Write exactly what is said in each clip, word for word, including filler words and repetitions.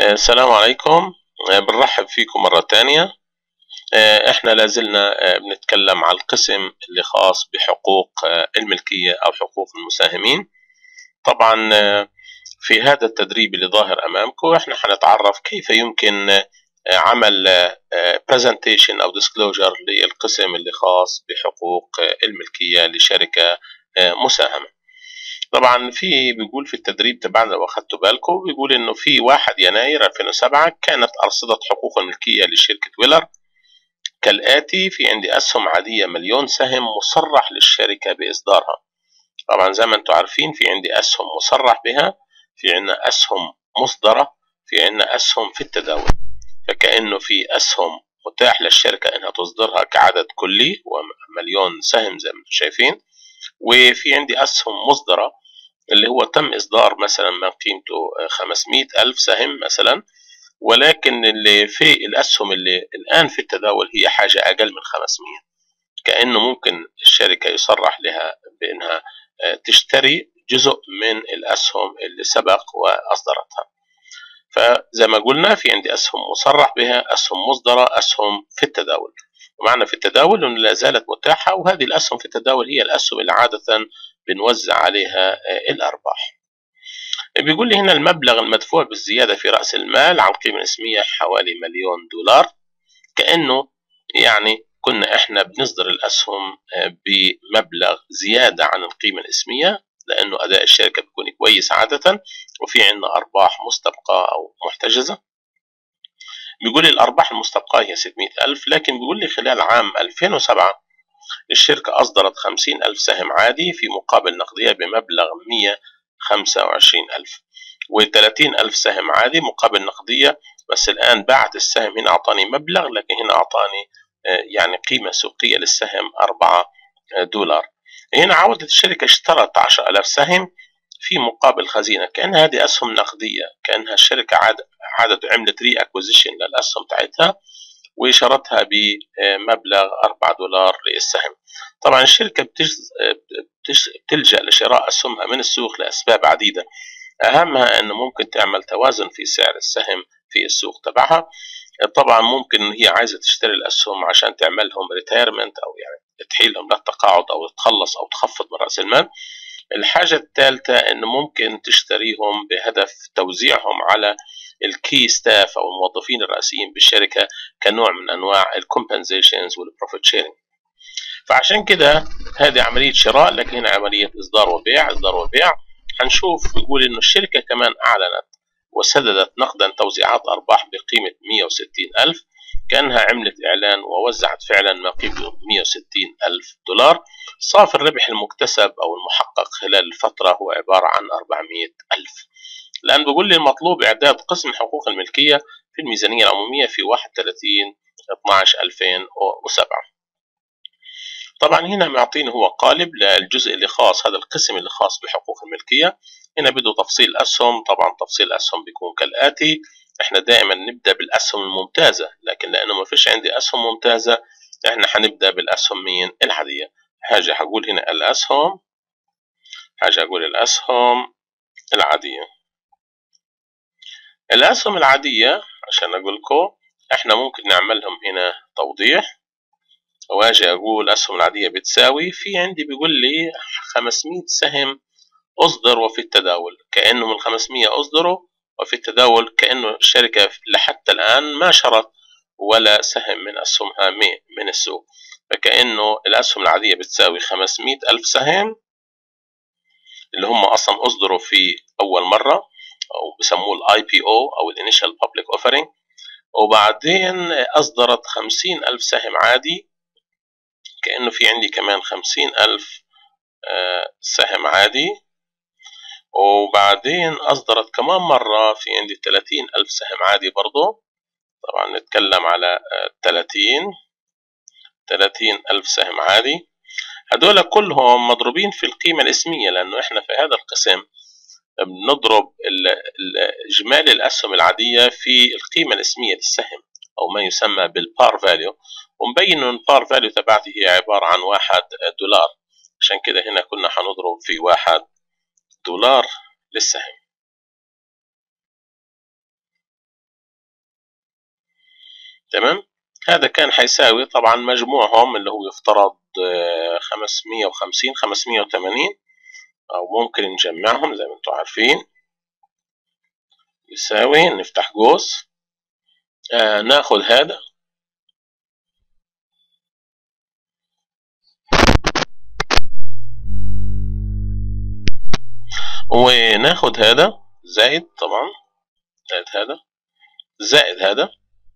السلام عليكم. بنرحب فيكم مرة تانية. احنا لازلنا بنتكلم عن القسم اللي خاص بحقوق الملكية او حقوق المساهمين. طبعا في هذا التدريب اللي ظاهر امامكم احنا حنتعرف كيف يمكن عمل presentation او disclosure للقسم اللي خاص بحقوق الملكية لشركة مساهمة. طبعا في بيقول في التدريب تبعنا لو اخدتوا بالكم بيقول انه في واحد يناير ألفين وسبعة كانت ارصدة حقوق الملكية لشركة ويلر كالآتي: في عندي أسهم عادية مليون سهم مصرح للشركة بإصدارها. طبعا زي ما انتم عارفين في عندي أسهم مصرح بها، في عندنا أسهم مصدرة، في عندنا أسهم في التداول. فكأنه في أسهم متاح للشركة انها تصدرها كعدد كلي ومليون سهم زي ما انتم شايفين، وفي عندي أسهم مصدرة اللي هو تم إصدار مثلا ما قيمته خمسمائة ألف سهم مثلا، ولكن اللي في الأسهم اللي الآن في التداول هي حاجة أقل من خمسمائة. كأنه ممكن الشركة يصرح لها بأنها تشتري جزء من الأسهم اللي سبق وأصدرتها. فزي ما قلنا في عندي أسهم مصرح بها، أسهم مصدرة، أسهم في التداول. ومعنى في التداول أنه لا زالت متاحة، وهذه الأسهم في التداول هي الأسهم اللي عادة بنوزع عليها الأرباح. بيقول لي هنا المبلغ المدفوع بالزيادة في رأس المال عن القيمة الاسمية حوالي مليون دولار. كأنه يعني كنا احنا بنصدر الأسهم بمبلغ زيادة عن القيمة الاسمية لأنه أداء الشركة بيكون كويس عادة، وفي عندنا أرباح مستبقاة أو محتجزة. بيقول لي الأرباح المستبقاة هي ستمائة ألف، لكن بيقول لي خلال عام ألفين وسبعة الشركة أصدرت خمسين ألف سهم عادي في مقابل نقدية بمبلغ مائة وخمسة وعشرين ألف، وثلاثين ألف سهم عادي مقابل نقدية. بس الآن باعت السهم هنا أعطاني مبلغ، لكن هنا أعطاني يعني قيمة سوقية للسهم أربعة دولار. هنا عودت الشركة اشترت عشرة آلاف سهم في مقابل خزينة، كأن هذه أسهم نقدية، كأنها الشركة عادت عملت ري أكوزيشن للأسهم تاعتها وشرتها بمبلغ أربعة دولار للسهم. طبعا الشركة بتلجأ لشراء أسهمها من السوق لأسباب عديدة، أهمها أنه ممكن تعمل توازن في سعر السهم في السوق تبعها. طبعا ممكن هي عايزة تشتري الأسهم عشان تعملهم ريتيرمنت أو يعني تحيلهم للتقاعد أو تخلص أو تخفض من رأس المال. الحاجة الثالثة أنه ممكن تشتريهم بهدف توزيعهم على الكي ستاف أو الموظفين الرئيسيين بالشركة كنوع من أنواع الكومبنسيشنز والبروفيت شيرنج. فعشان كده هذه عملية شراء، لكن هنا عملية إصدار وبيع إصدار وبيع. هنشوف يقول إنه الشركة كمان أعلنت وسددت نقدا توزيعات أرباح بقيمة مائة وستين ألف، كأنها عملت إعلان ووزعت فعلا ما قيمته مائة وستين ألف دولار. صافي الربح المكتسب أو المحقق خلال الفترة هو عبارة عن أربعمائة ألف. لأن بيقول لي المطلوب إعداد قسم حقوق الملكية في الميزانية العمومية في واحد وثلاثين اثناشر ألفين وسبعة. طبعا هنا معطيني هو قالب للجزء اللي خاص، هذا القسم اللي خاص بحقوق الملكية. هنا بده تفصيل أسهم. طبعا تفصيل أسهم بيكون كالآتي: احنا دائما نبدأ بالأسهم الممتازة، لكن لأنه ما فيش عندي أسهم ممتازة احنا حنبدأ بالأسهم مين العادية. حاجة هقول هنا الأسهم، حاجة أقول الأسهم العادية. الأسهم العادية عشان أقول لكم احنا ممكن نعملهم هنا توضيح، واجي اقول اسهم العاديه بتساوي، في عندي بيقول لي خمسمائة سهم اصدر وفي التداول، كانه من خمسمائة اصدروا وفي التداول كانه الشركه لحتى الان ما شرت ولا سهم من اسهمها من السوق. فكانه الاسهم العاديه بتساوي خمسمائة ألف سهم اللي هم اصلا اصدروا في اول مره او بسموه الاي بي او او الانيشال بابليك اوفرنج، وبعدين اصدرت خمسين ألف سهم عادي، كأنه في عندي كمان خمسين ألف سهم عادي، وبعدين أصدرت كمان مرة في عندي ثلاثين ألف سهم عادي برضو. طبعا نتكلم على ثلاثين ثلاثين ألف سهم عادي. هدول كلهم مضروبين في القيمة الاسمية، لأنه إحنا في هذا القسم بنضرب إجمالي الأسهم العادية في القيمة الاسمية للسهم أو ما يسمى بالبار فاليو، ومبين إن البار فاليو تبعتي هي عبارة عن واحد دولار. عشان كده هنا كنا حنضرب في واحد دولار للسهم. تمام. هذا كان حيساوي طبعا مجموعهم اللي هو يفترض خمسمية وخمسين خمسمية وثمانين، أو ممكن نجمعهم زي ما انتم عارفين. يساوي، نفتح قوس، آه ناخذ هذا وناخذ هذا زائد طبعا زائد هذا زائد هذا،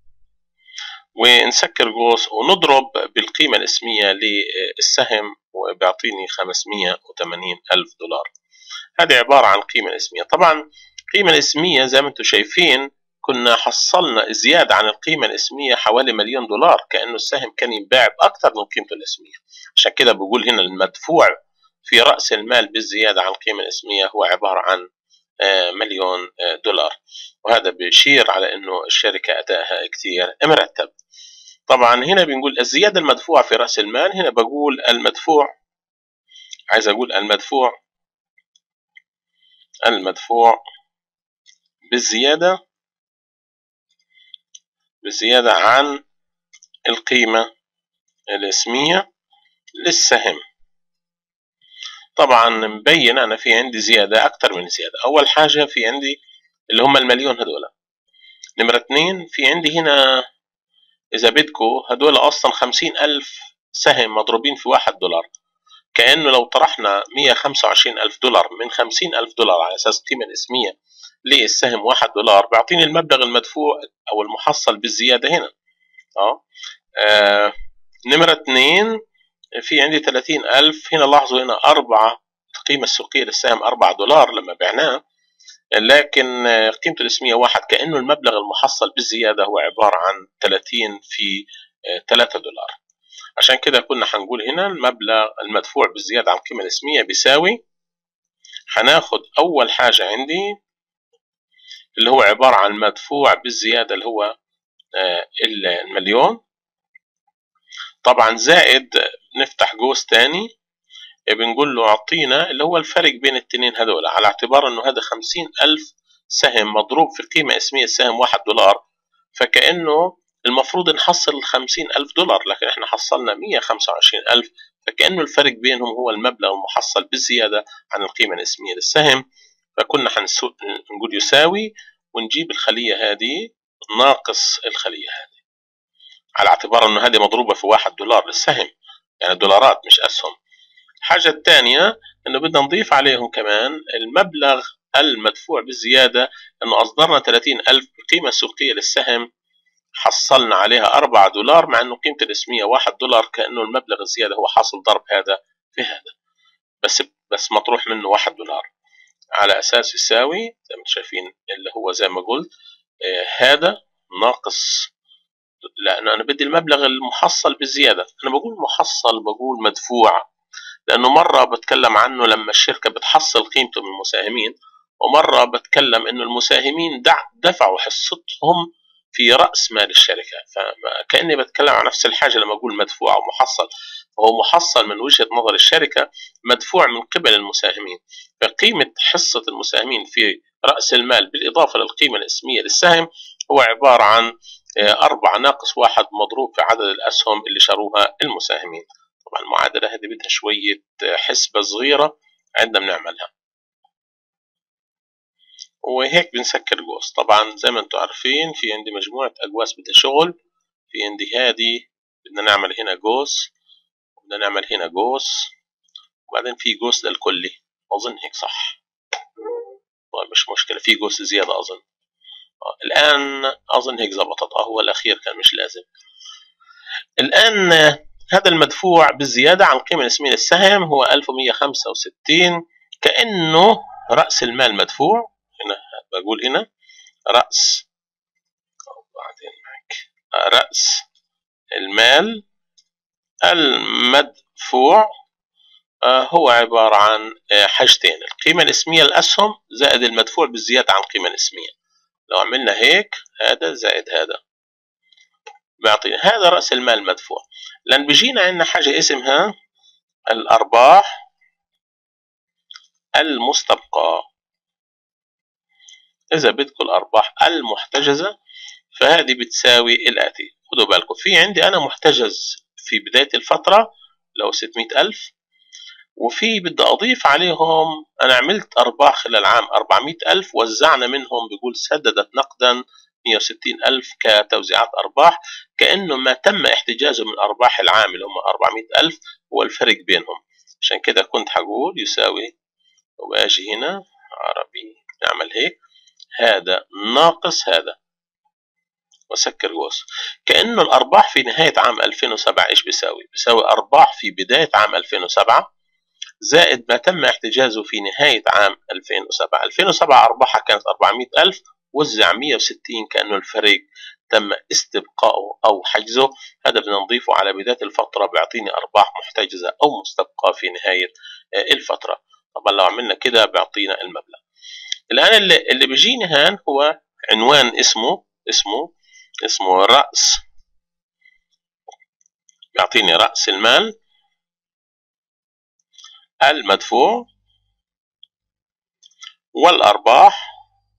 ونسكر قوس ونضرب بالقيمة الاسمية للسهم وبيعطيني خمسمية وثمانين ألف دولار. هذه عبارة عن قيمة اسمية. طبعا القيمة الاسمية زي ما انتم شايفين كنا حصلنا زيادة عن القيمة الاسمية حوالي مليون دولار، كأنه السهم كان ينباع بأكثر من قيمته الاسمية. عشان كده بقول هنا المدفوع في رأس المال بالزيادة عن القيمة الاسمية هو عبارة عن مليون دولار، وهذا بيشير على انه الشركة أدائها كثير مرتب. طبعا هنا بنقول الزيادة المدفوعة في رأس المال، هنا بقول المدفوع، عايز اقول المدفوع المدفوع بالزيادة بالزيادة عن القيمة الاسمية للسهم. طبعا مبين انا في عندي زيادة اكتر من زيادة. اول حاجة في عندي اللي هم المليون هدول. نمرة اتنين في عندي هنا اذا بدكو هدول اصلا خمسين الف سهم مضروبين في واحد دولار، كأنه لو طرحنا مية وخمسة وعشرين ألف دولار من خمسين ألف دولار على أساس القيمة الاسمية للسهم واحد دولار، بيعطيني المبلغ المدفوع أو المحصل بالزيادة هنا. أه. آه. نمرة اثنين في عندي ثلاثين ألف، هنا لاحظوا هنا أربعة، القيمة السوقية للسهم أربعة دولار لما بعناه، لكن قيمته الاسمية واحد، كأنه المبلغ المحصل بالزيادة هو عبارة عن ثلاثين في ثلاثة دولار. عشان كده كنا هنقول هنا المبلغ المدفوع بالزيادة عن القيمة الاسمية بيساوي، هناخد أول حاجة عندي اللي هو عبارة عن مدفوع بالزيادة اللي هو المليون، طبعا زائد نفتح قوس تاني بنقول له أعطينا اللي هو الفرق بين التنين هذول، على اعتبار أنه هذا خمسين ألف سهم مضروب في قيمة اسمية السهم واحد دولار، فكأنه المفروض نحصل خمسين ألف دولار، لكن احنا حصلنا مية وخمسة وعشرين ألف، فكأنه الفرق بينهم هو المبلغ المحصل بالزيادة عن القيمة الاسمية للسهم. فكنا هنقول يساوي ونجيب الخلية هذه ناقص الخلية هذه، على اعتبار انه هذه مضروبة في واحد دولار للسهم، يعني دولارات مش أسهم. الحاجة الثانية انه بدنا نضيف عليهم كمان المبلغ المدفوع بالزيادة، انه اصدرنا ثلاثين ألف القيمة السوقية للسهم، حصلنا عليها أربعة دولار مع انه قيمة الاسمية واحد دولار، كأنه المبلغ الزيادة هو حاصل ضرب هذا في هذا، بس بس مطروح منه واحد دولار، على اساس يساوي زي ما انتم شايفين اللي هو زي ما قلت آه هذا ناقص، لانه انا بدي المبلغ المحصل بالزياده. انا بقول محصل بقول مدفوع، لانه مره بتكلم عنه لما الشركه بتحصل قيمته من المساهمين، ومره بتكلم انه المساهمين دفعوا حصتهم في راس مال الشركه، فكاني بتكلم عن نفس الحاجه لما اقول مدفوع او محصل. وهو محصل من وجهه نظر الشركه، مدفوع من قبل المساهمين، فقيمه حصه المساهمين في راس المال بالاضافه للقيمه الاسميه للسهم هو عباره عن أربعة ناقص واحد مضروب في عدد الأسهم اللي شروها المساهمين. طبعا المعادلة هذه بدها شوية حسبة صغيرة عندنا بنعملها، وهيك بنسكر قوس. طبعا زي ما انتم عارفين في عندي مجموعة أقواس بدها شغل، في عندي هذه بدنا نعمل هنا قوس، بدنا نعمل هنا قوس، وبعدين في قوس للكلي، أظن هيك صح. طيب مش مشكلة، في قوس زيادة أظن. الآن أظن هيك زبطت، اه هو الأخير كان مش لازم. الآن هذا المدفوع بالزيادة عن القيمة الاسمية للسهم هو ألف ومية وخمسة وستين، كأنه رأس المال مدفوع. هنا بقول هنا رأس بعدين معك رأس المال المدفوع هو عبارة عن حاجتين، القيمة الاسمية للأسهم زائد المدفوع بالزيادة عن القيمة الاسمية. لو عملنا هيك هذا زائد هذا بيعطينا هذا رأس المال المدفوع. لأن بيجينا عندنا حاجة اسمها الأرباح المستبقى. إذا بدكم الأرباح المحتجزة فهذه بتساوي الآتي، خدوا بالكم في عندي أنا محتجز في بداية الفترة لو ستمائة ألف، وفي بدي أضيف عليهم أنا عملت أرباح خلال عام أربعمائة ألف، وزعنا منهم بيقول سددت نقدا مئة وستين ألف كتوزيعات أرباح، كأنه ما تم احتجازه من أرباح العام اللي هم أربعمائة ألف هو الفرق بينهم. عشان كده كنت هقول يساوي، وأجي هنا عربي نعمل هيك، هذا ناقص هذا وسكر قوس، كأنه الأرباح في نهاية عام ألفين وسبعة إيش بيساوي؟ بيساوي أرباح في بداية عام ألفين وسبعة زائد ما تم احتجازه في نهاية عام ألفين وسبعة. ألفين وسبعة أرباحها كانت أربعمائة ألف، وزع مئة وستين، كأنه الفريق تم استبقائه أو حجزه. هذا بدنا نضيفه على بداية الفترة، بيعطيني أرباح محتجزة أو مستبقاة في نهاية الفترة. طبعا لو عملنا كده بيعطينا المبلغ. الآن اللي, اللي بيجيني هان هو عنوان اسمه اسمه اسمه رأس، بيعطيني رأس المال المدفوع والأرباح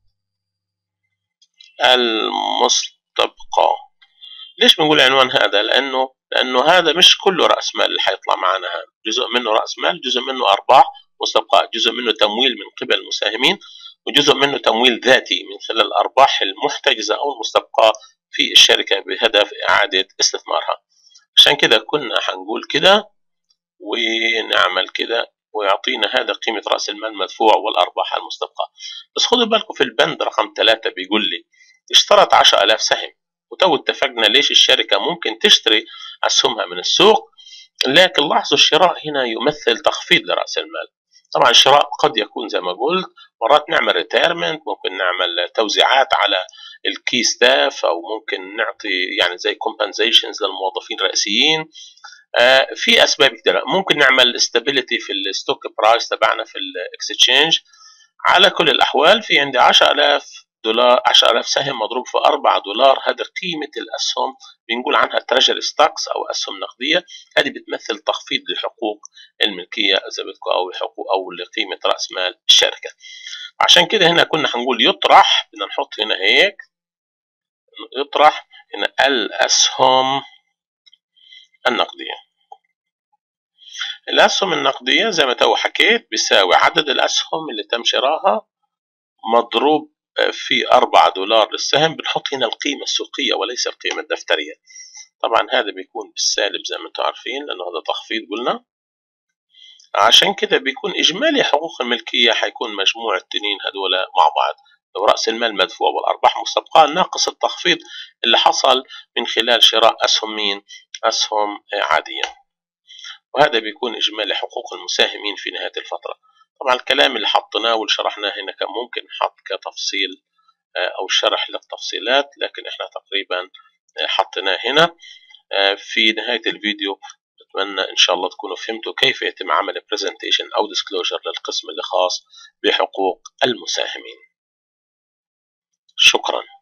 المستبقى. ليش بنقول عنوان هذا؟ لأنه لأنه هذا مش كله رأس مال اللي حيطلع معنا، هذا جزء منه رأس مال، جزء منه أرباح مستبقى، جزء منه تمويل من قبل المساهمين، وجزء منه تمويل ذاتي من خلال الأرباح المحتجزة أو المستبقى في الشركة بهدف إعادة استثمارها. عشان كده كنا حنقول كده ونعمل كده، ويعطينا هذا قيمة رأس المال المدفوع والأرباح المستبقى. بس خدوا بالكم في البند رقم ثلاثة بيقول لي اشترط عشرة آلاف سهم، وتو اتفقنا ليش الشركة ممكن تشتري أسهمها من السوق، لكن لاحظوا الشراء هنا يمثل تخفيض لرأس المال. طبعا الشراء قد يكون زي ما قلت مرات نعمل ريتيرمنت، ممكن نعمل توزيعات على الكي ستاف، أو ممكن نعطي يعني زي كومبنسيشنز للموظفين الرئيسيين. آه في اسباب كثيره، ممكن نعمل استابيليتي في الستوك برايس تبعنا في الاكستشينج. على كل الاحوال في عندي عشرة آلاف دولار، عشرة آلاف سهم مضروب في أربعة دولار، هذا قيمه الاسهم، بنقول عنها تريجري ستوكس او اسهم نقديه. هذه بتمثل تخفيض لحقوق الملكيه اذا بدكم، او حقوق او لقيمه راس مال الشركه. عشان كده هنا كنا حنقول يطرح، بدنا نحط هنا هيك يطرح هنا الاسهم النقديه. الأسهم النقدية زي ما تو حكيت بيساوي عدد الأسهم اللي تم شراها مضروب في أربعة دولار للسهم. بنحط هنا القيمة السوقية وليس القيمة الدفترية. طبعا هذا بيكون بالسالب زي ما انتم عارفين لأنه هذا تخفيض قلنا. عشان كده بيكون إجمالي حقوق الملكية حيكون مجموع التنين هذول مع بعض، لو رأس المال مدفوع والأرباح مستبقاة ناقص التخفيض اللي حصل من خلال شراء أسهم مين؟ أسهم عادية. وهذا بيكون إجمالي حقوق المساهمين في نهاية الفترة. طبعا الكلام اللي حطيناه وشرحناه هنا كان ممكن نحط كتفصيل أو شرح للتفصيلات، لكن إحنا تقريبا حطيناه هنا في نهاية الفيديو. أتمنى إن شاء الله تكونوا فهمتوا كيف يتم عمل برزنتيشن أو ديسكلوجر للقسم اللي خاص بحقوق المساهمين. شكرا.